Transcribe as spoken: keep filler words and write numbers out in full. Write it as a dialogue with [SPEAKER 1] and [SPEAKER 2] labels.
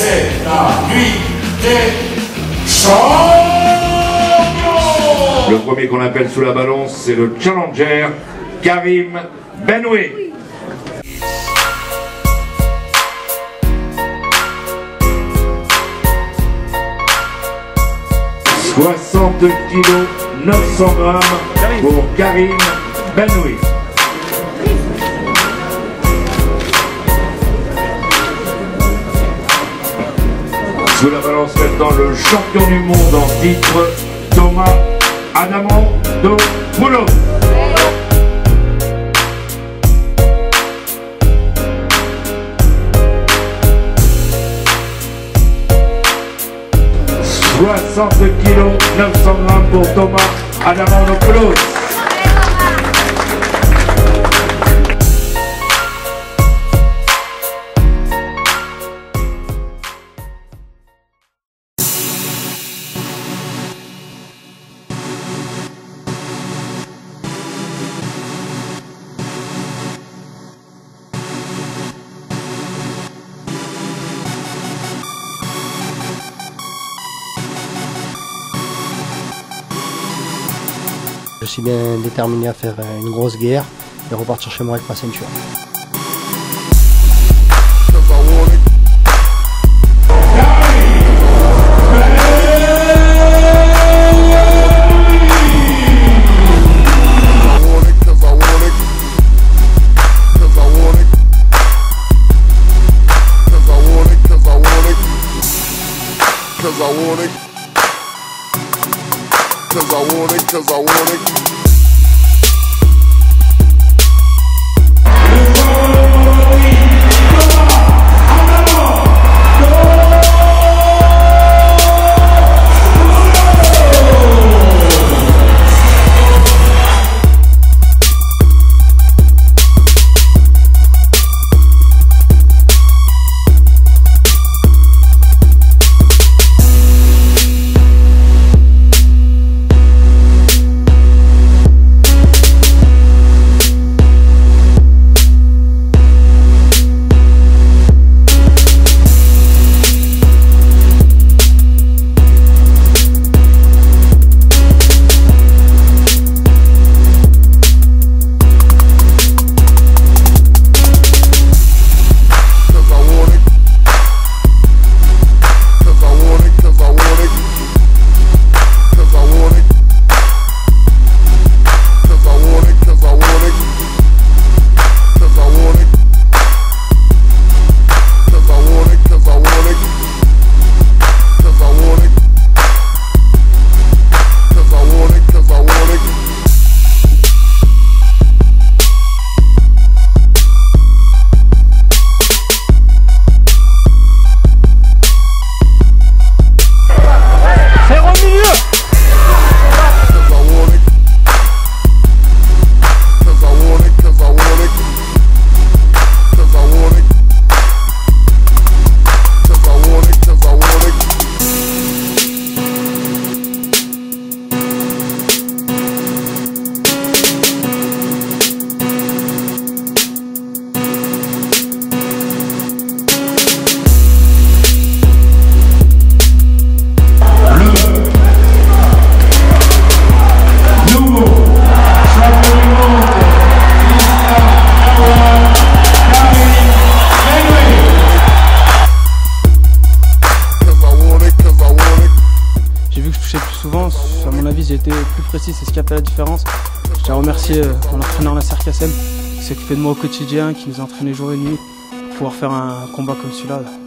[SPEAKER 1] c'est la nuit des champions.
[SPEAKER 2] Le premier qu'on appelle sous la balance, c'est le challenger Karim Benoui. soixante kilos, neuf cents grammes pour Karim Benoui. Sous la balance maintenant le champion du monde en titre, Thomas Adamandopoulos. soixante kilos, neuf cents grammes pour Thomas Adamandopoulos.
[SPEAKER 3] Je suis bien déterminé à faire une grosse guerre et repartir chez moi avec ma ceinture.
[SPEAKER 4] Cause I want it, cause I want it.
[SPEAKER 5] À mon avis, j'ai été plus précis, c'est ce qui a fait la différence. Je tiens à remercier mon entraîneur Nasser Kassem, qui s'occupait de moi au quotidien, qui nous a entraîné jour et nuit pour pouvoir faire un combat comme celui-là.